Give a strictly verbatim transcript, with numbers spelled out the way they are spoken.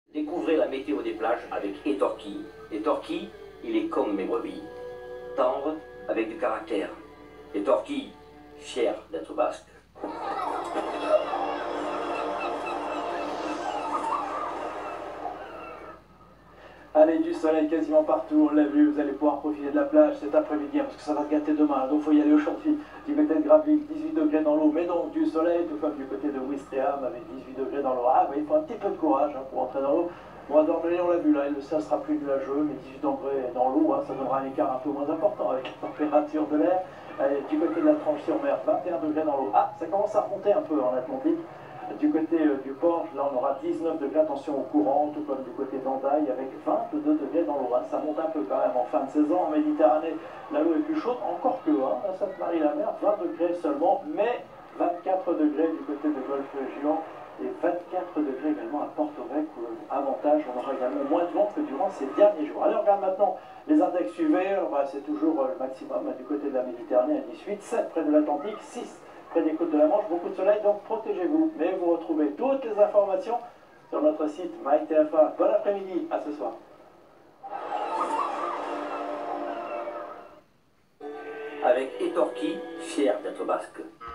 Découvrez la météo des plages avec Etorki. Etorki, il est comme mes brebis. Tendre, avec du caractère. Etorki, fier d'être basque. Allez, du soleil quasiment partout, on l'a vu, vous allez pouvoir profiter de la plage cet après-midi, parce que ça va se gâter demain, donc il faut y aller aujourd'hui. Du côté de Gravelines, dix-huit degrés dans l'eau, mais donc du soleil, tout comme du côté de Ouistreham, avec dix-huit degrés dans l'eau. Ah, mais il faut un petit peu de courage hein, pour entrer dans l'eau. Bon, à Dordogne, on l'a vu, là, ça sera plus nuageux, mais dix-huit degrés dans l'eau, hein, ça donnera un écart un peu moins important avec la température de l'air. Du côté de la Tranche-sur-Mer, vingt et un degrés dans l'eau. Ah, ça commence à remonter un peu en Atlantique. Du côté euh, du Porche, là on aura dix-neuf degrés, attention au courant, tout comme du côté d'Andaille, avec vingt-deux degrés dans l'eau. Hein. Ça monte un peu quand même en fin de saison. En Méditerranée, là l'eau est plus chaude, encore que, hein, à Sainte-Marie-la-Mer, vingt degrés seulement, mais vingt-quatre degrés du côté de Golfe-Juan et vingt-quatre degrés également à Porto-Vec, où avantage, on aura également moins de vent que durant ces derniers jours. Allez, on regarde maintenant les index U V, bah, c'est toujours le maximum du côté de la Méditerranée à dix-huit, sept près de l'Atlantique, six près des côtes de la Manche, beaucoup de soleil, donc protégez-vous. Mais vous retrouvez toutes les informations sur notre site My T F un. Bon après-midi, à ce soir. Avec Etorki, fier d'être basque.